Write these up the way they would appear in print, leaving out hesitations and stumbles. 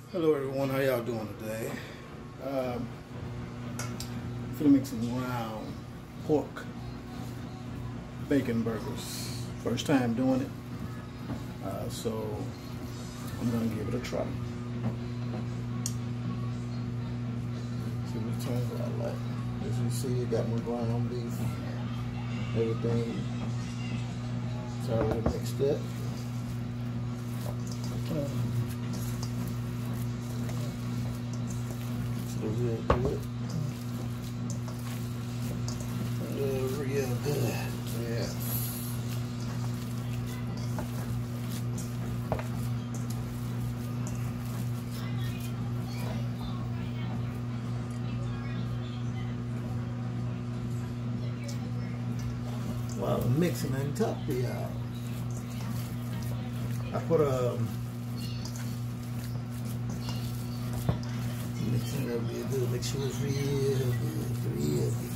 Hello everyone, how y'all doing today? Gonna make some round pork bacon burgers. First time doing it, so I'm gonna give it a try. See what it turns out like. As you see, it got my ground beef, everything. It's already mixed up. Real good. Real good. Yeah. While I'm mixing on top of y'all, I put mixing it up real good, make sure it's real good, real good.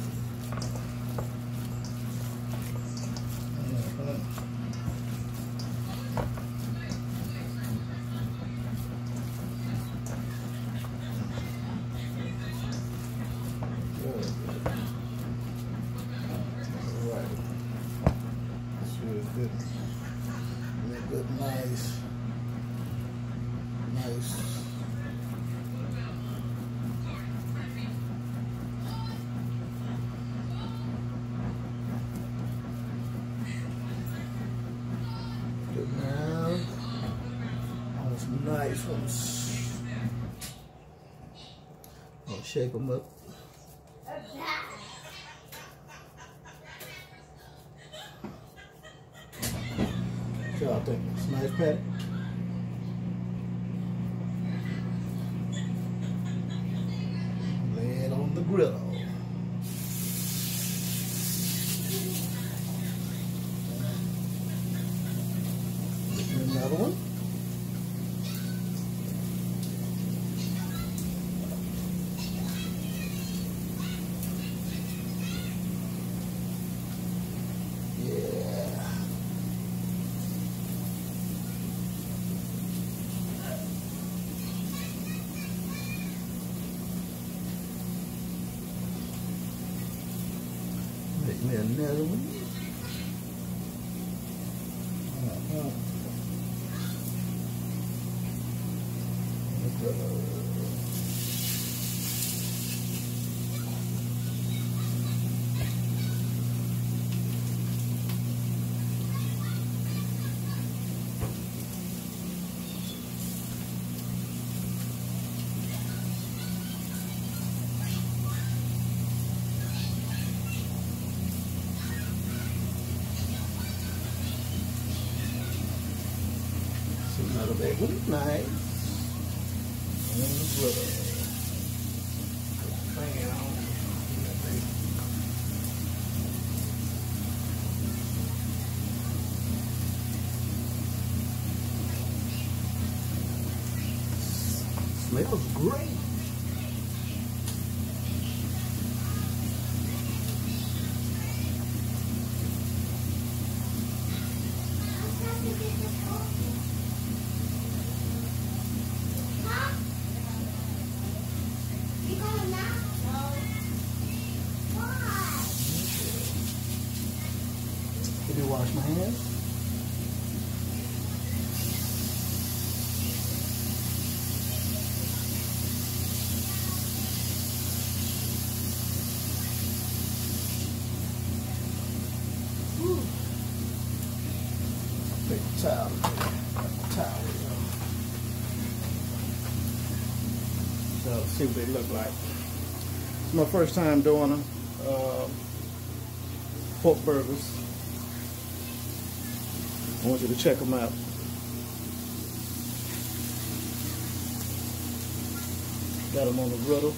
Alright. That's real good. Real good, nice. Now, on some nice ones. I'll shake them up. What y'all think? It's nice patty? Lay it on the grill. Another one. Yeah. Make me another one. Another big one, nice. And the grill. Smells great. Did you wash my hands? Big towel. So let's see what they look like. It's my first time doing them. Pork burgers. I want you to check them out. Got them on the griddle.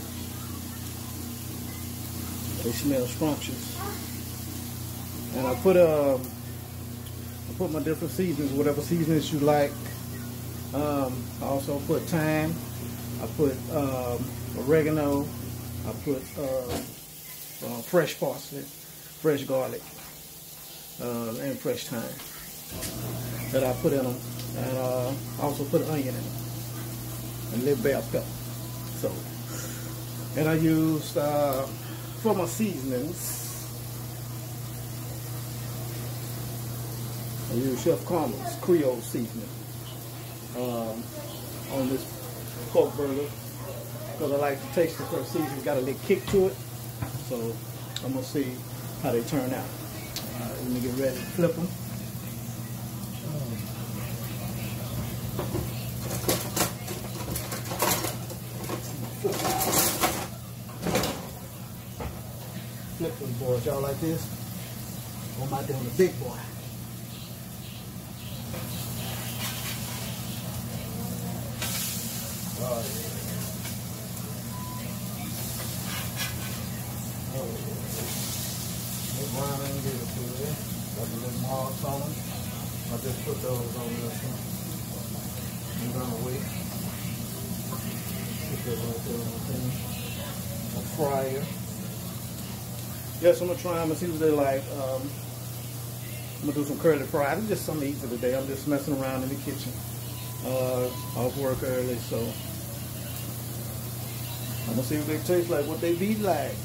They smell scrumptious. And I put my different seasonings, whatever seasonings you like. I also put thyme. I put oregano. I put fresh parsley, fresh garlic, and fresh thyme that I put in them. And I also put onion in them. and little bell pepper. So, and I used for my seasonings, I use Chef Carmen's Creole seasoning on this pork burger because I like the taste of her seasoning. Got a little kick to it, so I'm gonna see how they turn out. Let me get ready to flip them. Flip them boys, y'all like this? Or am I doing the big boy? Oh yeah. Oh yeah. This brown ain't good to it. Got the little marks on them. I just put those on this one. I'm gonna wait. Put that right there on the thing. A fryer. Yes, I'm gonna try them and see what they like. I'm gonna do some curly fries. It's just something to eat for the day. I'm just messing around in the kitchen. Off work early, so I'm gonna see what they taste like, what they be like.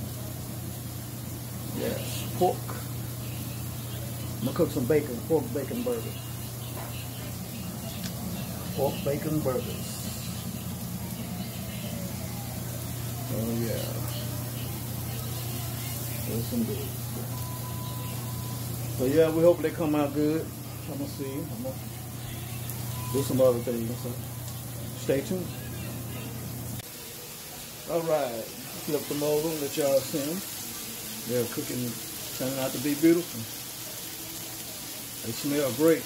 Yes, pork. I'm gonna cook some bacon, pork bacon burgers. Pork bacon burgers. Oh yeah. There's some good. So yeah, we hope they come out good. I'm gonna see. I'm gonna do some other things. So stay tuned. All right, flip them over. Let y'all see them. They're cooking, turning out to be beautiful. They smell great.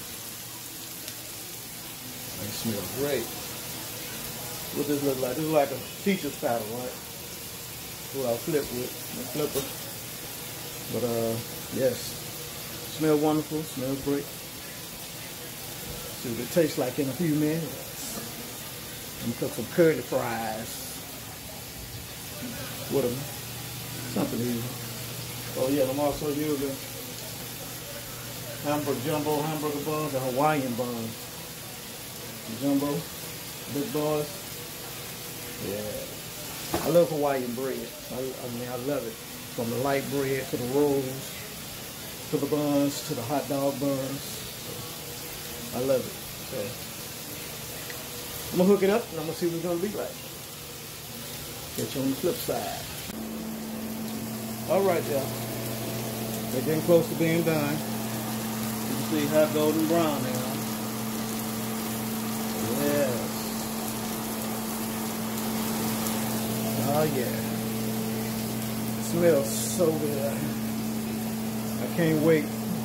They smell great. What does this look like? This is like a teacher's paddle, right? What I'll flip with, the flipper. But yes, smell wonderful. Smells great. See what it tastes like in a few minutes. I'm gonna cook some curly fries with them. Something easy. Oh yeah, I'm also using jumbo hamburger buns and Hawaiian buns. Jumbo, big boys. Yeah. I love Hawaiian bread. I mean, I love it. From the light bread to the rolls, to the buns, to the hot dog buns. So, I love it. So, I'm gonna hook it up and I'm gonna see what it's gonna be like. Catch you on the flip side. All right, y'all. They're getting close to being done. You can see how golden brown they are. Yes. Oh yeah. It smells so good. I can't wait.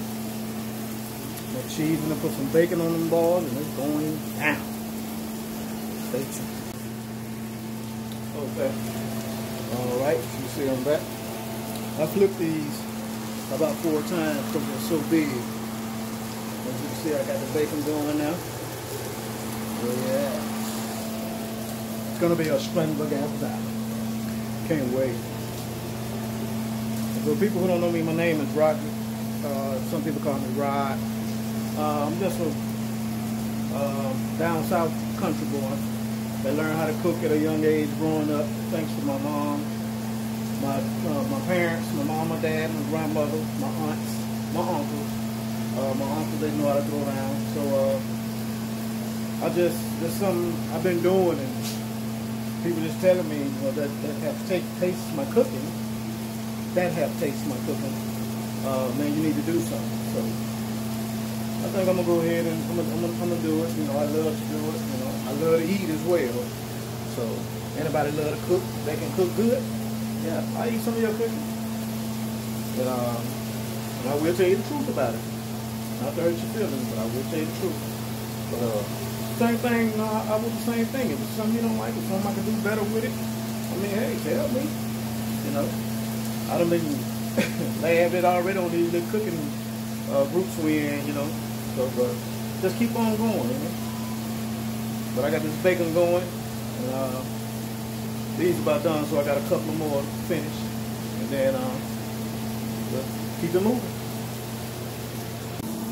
More cheese and I put some bacon on them balls and it's going down. Stay tuned. Okay. Alright, you see I'm back. I flipped these about 4 times because they're so big. As you can see, I got the bacon going now. Yeah. It's gonna be a splendid outside. Can't wait. For people who don't know me, my name is Roger. Some people call me Rod. I'm just a down south country boy. They learned how to cook at a young age growing up, thanks to my mom, my parents, my mom, my dad, my grandmother, my aunts, my uncles. My uncles, they know how to throw down. So there's something I've been doing, and people just telling me that have tasted my cooking. That have tasted my cooking. Man, you need to do something. So I think I'm gonna go ahead and I'm gonna do it. You know, I love to do it. You know, I love to eat as well. So anybody love to cook? They can cook good. Yeah, I eat some of your cooking. But and I will tell you the truth about it. Not to hurt your feelings, but I will tell you the truth. But same thing. I was the same thing. If it's something you don't like, if something I can do better with it, I mean, hey, tell me. You know, I done been laughed at already on these little cooking groups we in, you know. So just keep on going, you know. But I got this bacon going, and these about done, so I got a couple more to finish, and then we'll keep it moving.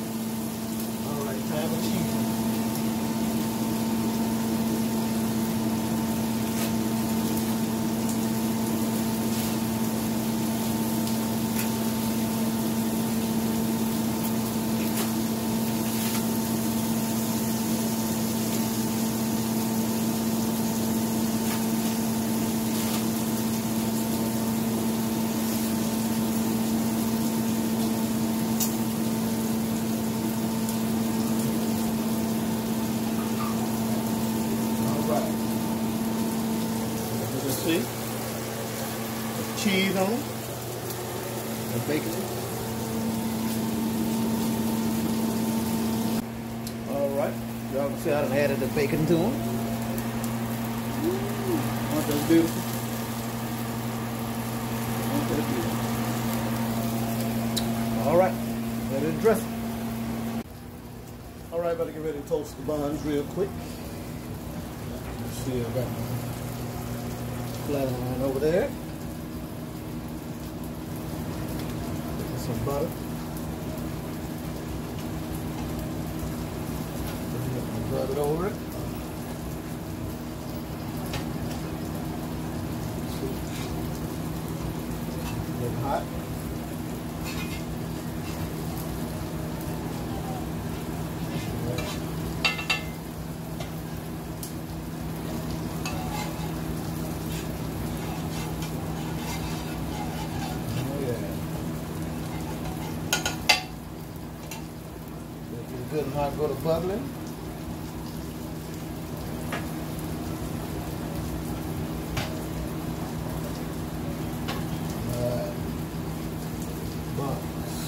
All right, time for cheese. fries. As you can see, the cheese on them, the bacon. All right, y'all can see I done added the bacon to them. Aren't those beautiful? Aren't they beautiful? All right, ready to dress it. All right, better get ready to toast the buns real quick. Let's see, I got my flat iron over there. Put some butter. Rub it over it. Getting hot. Good and hot, go to bubbling. Buns.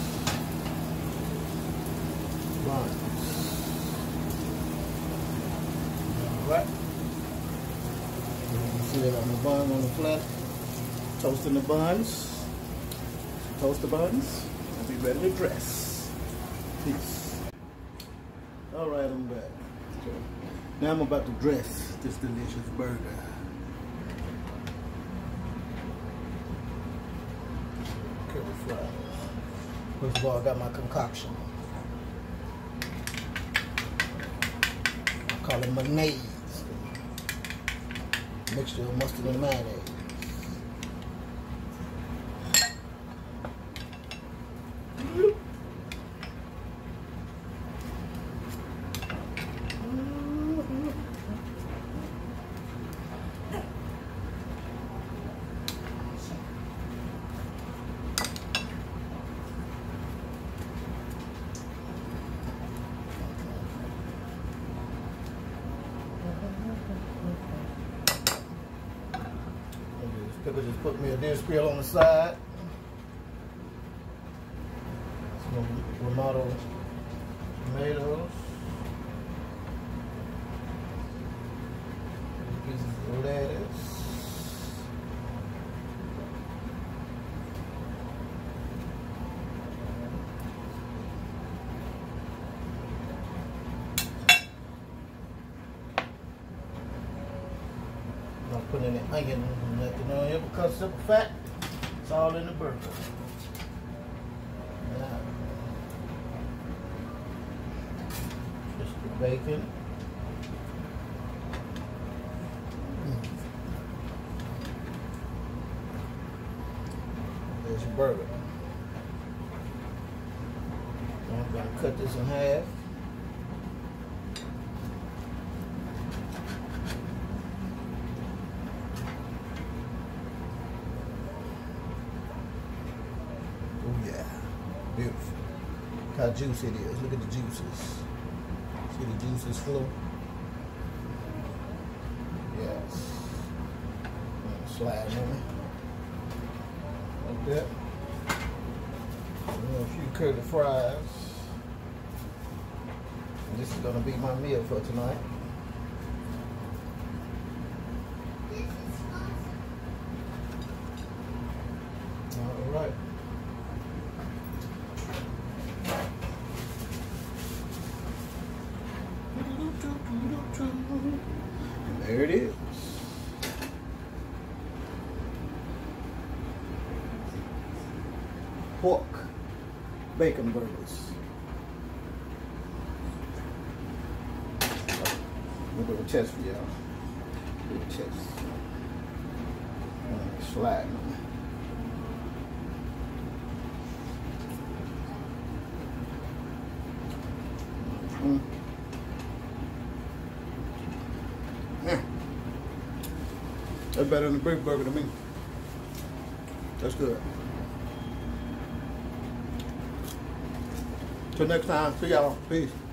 Alright. You can see that on the bun on the flat. Toasting the buns. Toast the buns. And be ready to dress. Peace. All right, I'm back. So now I'm about to dress this delicious burger. Curly fries. First of all, I got my concoction. I call it mayonnaise. Mixture of mustard and mayonnaise. Just put me a dish grill on the side. Some Romano tomatoes. Pieces of lettuce. Not putting any onion or nothing on here because it's simple fat. It's all in the burger. Now, just the bacon. There's your burger. I'm going to cut this in half. Beautiful. Look how juicy it is. Look at the juices. See the juices flow? Yes. Slide on it. Like that. And then a few curly fries. And this is going to be my meal for tonight. All right. There it is. Pork bacon burgers. We'll do a test for y'all. Do a test. Slide. That's better than the brick burger to me. That's good. Till next time, see y'all. Peace.